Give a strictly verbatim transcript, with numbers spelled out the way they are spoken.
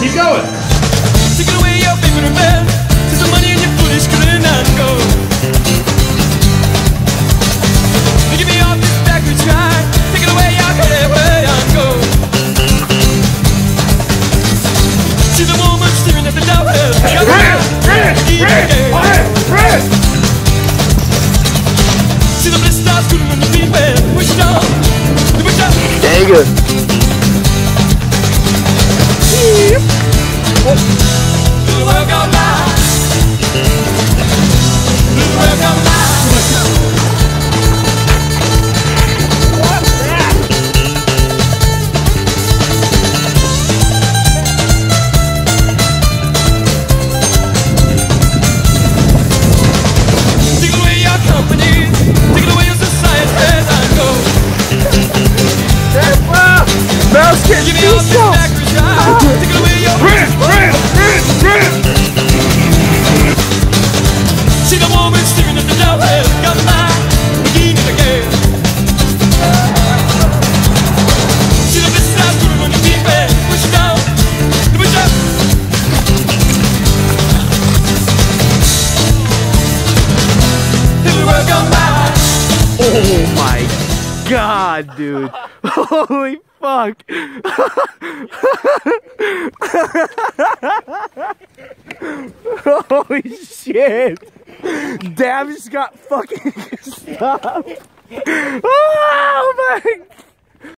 Keep going. Taking away your favorite man, since the money in your foolish couldn't not go. Give me off this backward track, taking away your head where I go. See the woman staring at the door. Red, red, red, red. See the bliss stars cooling on the feet, man. Push it on, push it on. Dang it. Little world gone by. Little world gone by. Take away your company, take away your society as I go. Mouse Give me all this backwards drive, take away your Red, red, red, red. see the woman staring at the door. Got my beginning again. See the bliss stars cooling on the deep end. Push it down, push it up. Little world gone by. Oh my god, dude. Holy fuck. Holy shit. Dabs got fucking stopped. Oh